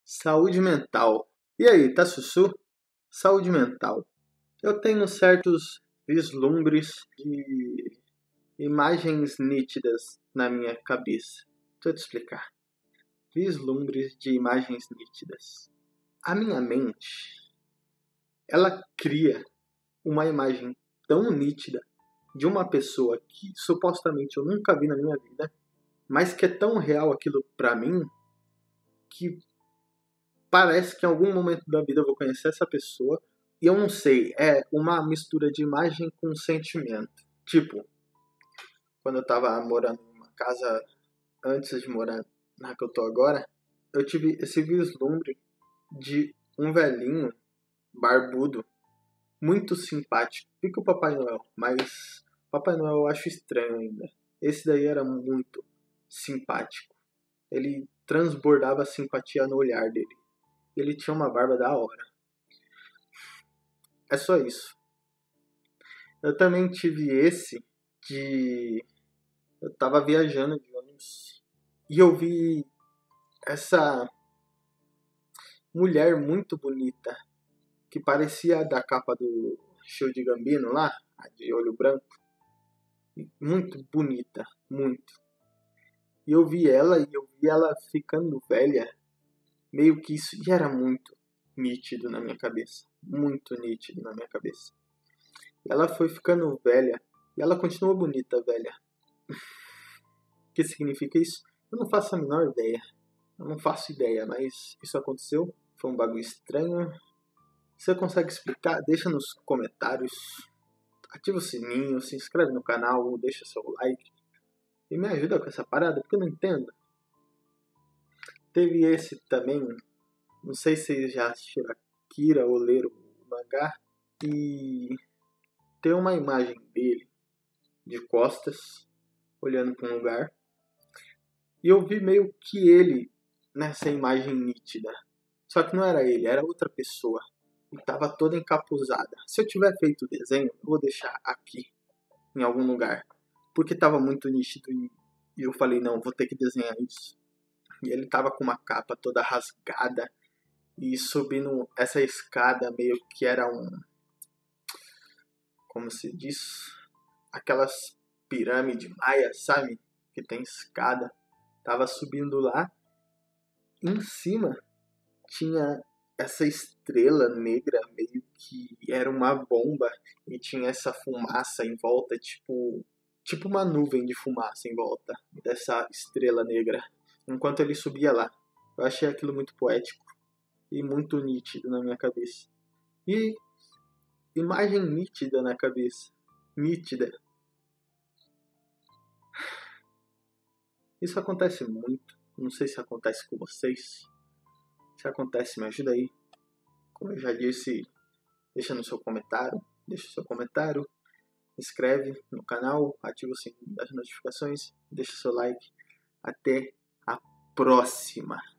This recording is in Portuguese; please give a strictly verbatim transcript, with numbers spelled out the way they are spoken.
Saúde mental. E aí, tá sussu? Saúde mental. Eu tenho certos vislumbres de imagens nítidas na minha cabeça. Vou te explicar. Vislumbres de imagens nítidas. A minha mente, ela cria uma imagem tão nítida de uma pessoa que supostamente eu nunca vi na minha vida, mas que é tão real aquilo pra mim, que parece que em algum momento da vida eu vou conhecer essa pessoa e eu não sei, é uma mistura de imagem com sentimento. Tipo, quando eu tava morando numa casa antes de morar na que eu tô agora, eu tive esse vislumbre de um velhinho barbudo, muito simpático, pica o Papai Noel, mas Papai Noel eu acho estranho ainda. Esse daí era muito simpático. Ele transbordava simpatia no olhar dele. Ele tinha uma barba da hora. É só isso. Eu também tive esse de... Eu tava viajando de ônibus e eu vi essa mulher muito bonita, que parecia da capa do Show de Gambino lá, a de olho branco. Muito bonita, muito. E eu vi ela e eu vi ela ficando velha, meio que isso, e era muito nítido na minha cabeça. Muito nítido na minha cabeça. Ela foi ficando velha. E ela continua bonita, velha. O que significa isso? Eu não faço a menor ideia. Eu não faço ideia, mas isso aconteceu. Foi um bagulho estranho. Se você consegue explicar, deixa nos comentários. Ativa o sininho, se inscreve no canal, deixa seu like. E me ajuda com essa parada, porque eu não entendo. Teve esse também. Não sei se vocês já assistiram Akira ou leram o mangá. E tem uma imagem dele de costas, olhando para um lugar. E eu vi meio que ele nessa imagem nítida. Só que não era ele, era outra pessoa. E estava toda encapuzada. Se eu tiver feito o desenho, eu vou deixar aqui, em algum lugar. Porque estava muito nítido e eu falei, não, vou ter que desenhar isso. E ele estava com uma capa toda rasgada e subindo essa escada meio que era um... Como se diz? Aquelas pirâmides maias, sabe? Que tem escada. Tava subindo lá. Em cima tinha essa estrela negra, meio que era uma bomba. E tinha essa fumaça em volta, tipo... Tipo uma nuvem de fumaça em volta dessa estrela negra. Enquanto ele subia lá. Eu achei aquilo muito poético. E muito nítido na minha cabeça. E... imagem nítida na cabeça. Nítida. Isso acontece muito. Não sei se acontece com vocês. Se acontece, me ajuda aí. Como eu já disse, deixa no seu comentário. Deixa o seu comentário. Inscreve no canal. Ativa o sininho das notificações. Deixa o seu like. Até a próxima.